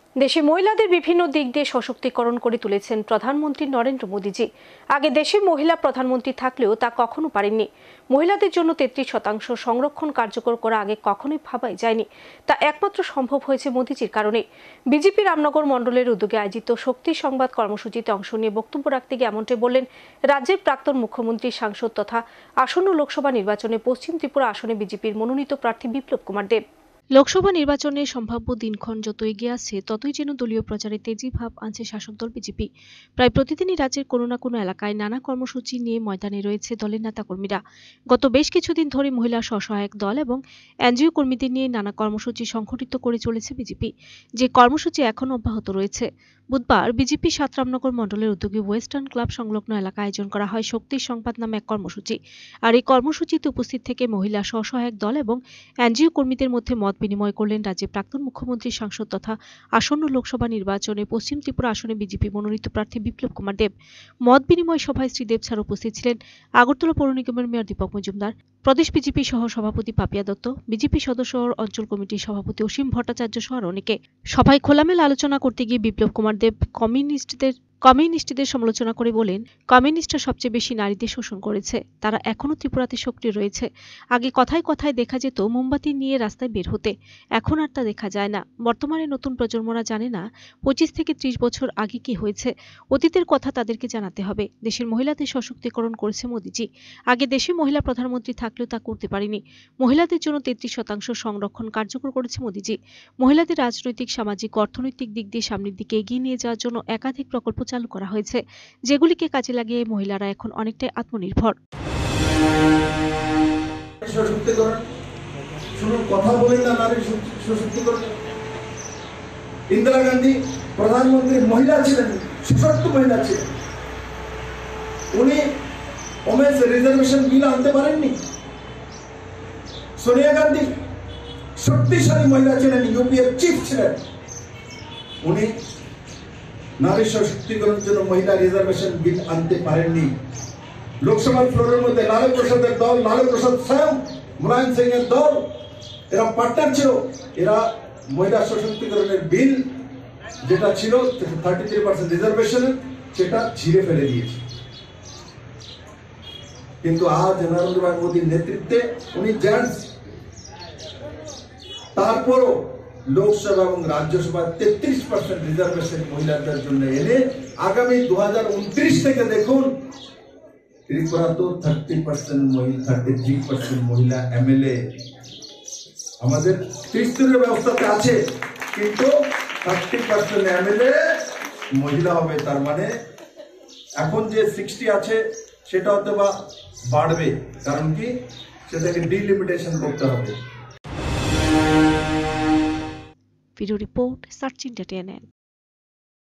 দেশে মহিলাদের বিভিন্ন দিক দিয়ে সশক্তিকরণ করে তুলেছেন প্রধানমন্ত্রী নরেন্দ্র মোদীজি। আগে দেশের মহিলা প্রধানমন্ত্রী থাকলেও তা কখনো পারেননি। মহিলাদের জন্য 33% সংরক্ষণ কার্যকর করা আগে কখনোই ভাবাই যায়নি। তা একমাত্র সম্ভব হয়েছে মোদীজির কারণে। বিজেপি রামনগর মণ্ডলের উদ্যোগে আয়োজিত শক্তি সংবাদ কর্মসূচিতে অংশ নিয়ে বক্তব্য রাখতে গিয়ে এমনটাই বললেন রাজ্যের প্রাক্তন মুখ্যমন্ত্রী, সাংসদ তথা আসন্ন লোকসভা নির্বাচনে পশ্চিম ত্রিপুরা আসনে বিজেপির মনোনীত প্রার্থী বিপ্লব কুমার দেব। লোকসভা নির্বাচনে সম্ভাব্য দিনক্ষণ যত এগিয়ে আসছে ততই যেন দলীয় প্রচারে তেজি ভাব আনছে শাসক দল বিজেপি। প্রায় প্রতিদিনই রাজ্যের কোনো না কোনো এলাকায় নানা কর্মসূচি নিয়ে ময়দানে রয়েছে দলের নেতাকর্মীরা। গত বেশ কিছুদিন ধরে মহিলা স্বসহায়ক দল এবং এনজিও কর্মীদের নিয়ে নানা কর্মসূচি সংঘটিত করে চলেছে বিজেপি, যে কর্মসূচি এখনও অব্যাহত রয়েছে। বুধবার বিজেপি ৭ রামনগর মণ্ডলের উদ্যোগে ওয়েস্টার্ন ক্লাব সংলগ্ন এলাকায় আয়োজন করা হয় শক্তির সংবাদ নামে এক কর্মসূচি। আর এই কর্মসূচিতে উপস্থিত থেকে মহিলা স্বসহায়ক দল এবং এনজিও কর্মীদের মধ্যে মত বিনিময় করলেন রাজ্যের প্রাক্তন মুখ্যমন্ত্রী, সাংসদ তথা আসন্ন লোকসভা নির্বাচনে পশ্চিম ত্রিপুরা আসনে বিজেপি মনোনীত প্রার্থী বিপ্লব কুমার দেব। মত বিনিময় সভায় শ্রী দেব ছাড়া উপস্থিত ছিলেন আগরতলা পৌর নিগমের মেয়র দীপক মজুমদার, প্রদেশ বিজেপি সহ সভাপতি পাপিয়া দত্ত, বিজেপি সদস্য অঞ্চল কমিটির সভাপতি অসীম ভট্টাচার্য সহ অনেকে। সভায় খোলামেলা আলোচনা করতে গিয়ে বিপ্লব কুমার দেব কমিউনিস্টদের সমালোচনা করে বলেন, কমিউনিস্টরা সবচেয়ে বেশি নারীদের শোষণ করেছে। তারা এখনও ত্রিপুরাতে সক্রিয় রয়েছে। আগে কথায় কথায় দেখা যেত মোমবাতি নিয়ে রাস্তায় বের হতে, এখন আর তা দেখা যায় না। বর্তমানে নতুন প্রজন্মরা জানে না 25 থেকে 30 বছর আগে কি হয়েছে। অতীতের কথা তাদেরকে জানাতে হবে। দেশের মহিলাদের সশক্তিকরণ করেছে মোদীজি। আগে দেশে মহিলা প্রধানমন্ত্রী থাকলেও তা করতে পারেনি। মহিলাদের জন্য 33% সংরক্ষণ কার্যকর করেছে মোদীজি। মহিলাদের রাজনৈতিক, সামাজিক, অর্থনৈতিক দিক দিয়ে সামনের দিকে এগিয়ে নিয়ে যাওয়ার জন্য একাধিক প্রকল্প চালু করা হয়েছে, যেগুলিকে কাজে লাগিয়ে মহিলারা এখন অনেকটাই আত্মনির্ভর। শুধু কথা বলেই না নারী সশক্তিকরণ। ইন্দিরা গান্ধী প্রধানমন্ত্রী মহিলা ছিলেন, সশক্ত মহিলা ছিলেন। উনি ওমেন্স রিজার্ভেশন বিল আনতে পারেননি। সোনিয়া গান্ধী শক্তিশালী মহিলা ছিলেন, ইউপিএর চিফ ছিলেন। উনি নারী সশক্তিকরণের জন্য মহিলা রিজার্ভেশন বিল আনতে পারেননি। লোকসভার ফ্লোরের মধ্যে লালু প্রসাদের দল, লালু প্রসাদ স্বয়ং, মুলায়ম সিং এর দল, এরা পার্টনার ছিল। এরা মহিলা সশক্তিকরণের বিল যেটা ছিল 33% রিজার্ভেশন, সেটা ছিঁড়ে ফেলে দিয়েছে। কিন্তু আজ নরেন্দ্র ভাই মোদীর নেতৃত্বে উনি জেন্টস, তারপরও লোকসভা এবং রাজ্যসভা 33% রিজার্ভেশন মহিলাদের জন্য এনে আগামী 2029 থেকে দেখুন ত্রিপুরা তো 33% মহিলা এমএলএ। আমাদের ত্রিস্তরীয় ব্যবস্থাতে আছে, কিন্তু 30% এমএলএ মহিলা হবে। তার মানে এখন যে 60 আছে সেটা হয়তো বা বাড়বে, কারণ কি সেটাকে ডিলিমিটেশন করতে হবে। Video report search India.